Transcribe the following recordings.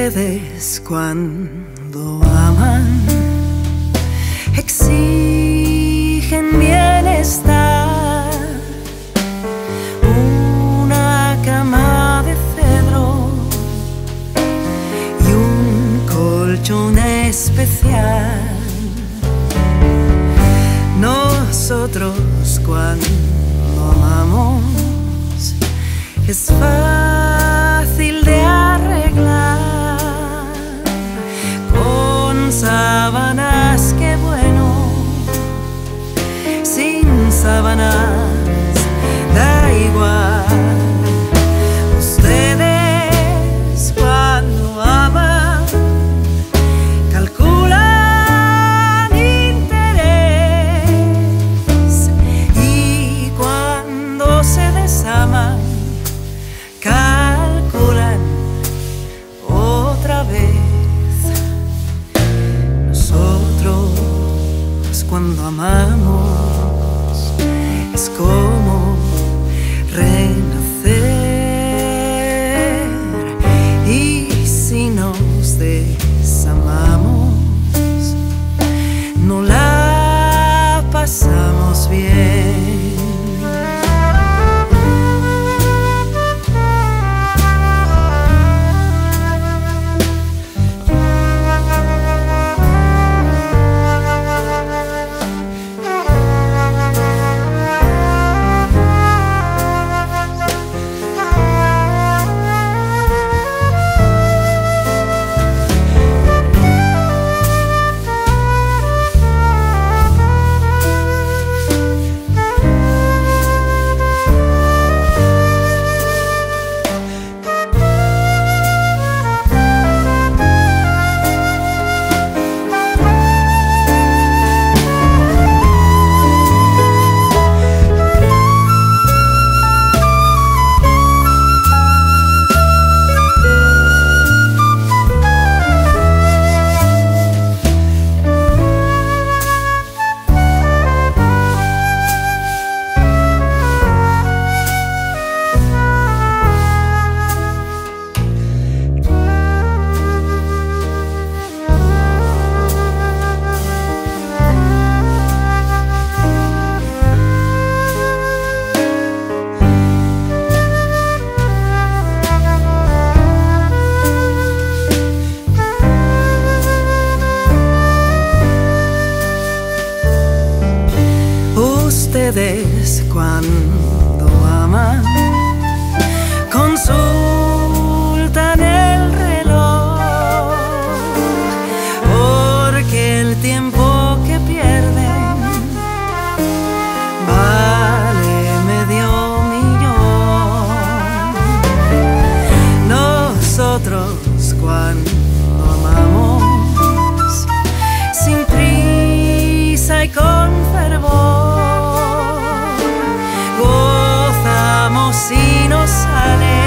Ustedes cuando aman exigen bienestar, una cama de cedro y un colchón especial. Nosotros cuando amamos es fácil de arreglar con sábanas, qué bueno, sin sábanas da igual. Ustedes cuando aman calculan interés y cuando se desaman calculan otra vez. Nosotros cuando amamos es como renacer, y si nos desamamos no la pasamos bien. Ustedes cuando aman consultan el reloj, porque el tiempo que pierden vale medio millón. Nosotros cuando amamos sin prisa y con fervor si nos sale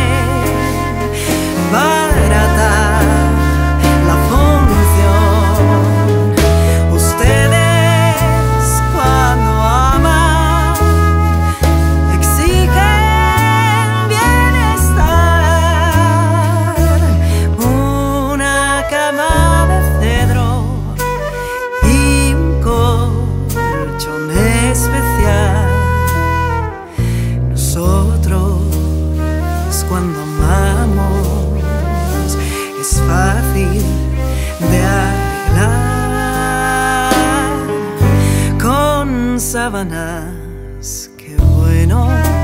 barata la función. Ustedes cuando aman exigen bienestar, una cama de cedro y un colchón especial. Nosotros cuando amamos es fácil de arreglar con sábanas, qué bueno.